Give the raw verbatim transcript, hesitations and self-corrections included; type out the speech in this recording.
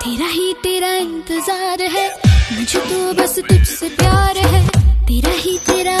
तेरा ही तेरा इंतजार है, मुझे तो बस तुझसे प्यार है। तेरा ही तेरा